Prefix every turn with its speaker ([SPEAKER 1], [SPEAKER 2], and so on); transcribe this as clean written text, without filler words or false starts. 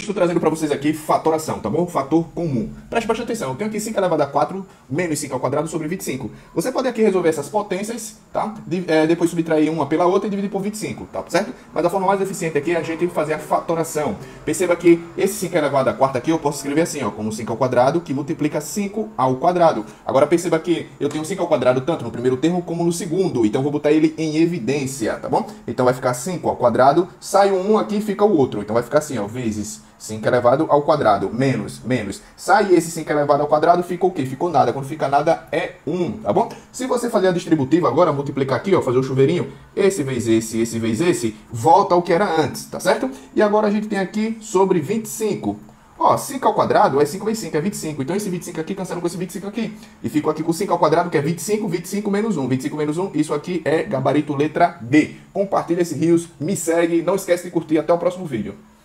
[SPEAKER 1] estou trazendo para vocês aqui fatoração, tá bom? Fator comum. Preste bastante atenção. Eu tenho aqui 5 elevado a 4 menos 5 ao quadrado sobre 25. Você pode aqui resolver essas potências, tá? Depois subtrair uma pela outra e dividir por 25, tá certo? Mas a forma mais eficiente aqui é a gente fazer a fatoração. Perceba que esse 5 elevado a 4 aqui eu posso escrever assim, ó, como 5 ao quadrado, que multiplica 5 ao quadrado. Agora perceba que eu tenho 5 ao quadrado tanto no primeiro termo como no segundo, então eu vou botar ele em evidência, tá bom? Então vai ficar 5 ao quadrado, sai um aqui e fica o outro. Então vai ficar assim, ó, vezes 5 elevado ao quadrado, menos. Sai esse 5 elevado ao quadrado, fica o quê? Ficou nada. Quando fica nada, é 1, tá bom? Se você fazer a distributiva agora, multiplicar aqui, ó, fazer o chuveirinho, esse vezes esse, volta ao que era antes, tá certo? E agora a gente tem aqui sobre 25. Ó, 5 ao quadrado é 5 vezes 5, é 25. Então esse 25 aqui cancela com esse 25 aqui. E fico aqui com 5 ao quadrado, que é 25, 25 menos 1. 25 menos 1, isso aqui é gabarito letra B. Compartilha esse rios, me segue, não esquece de curtir. Até o próximo vídeo.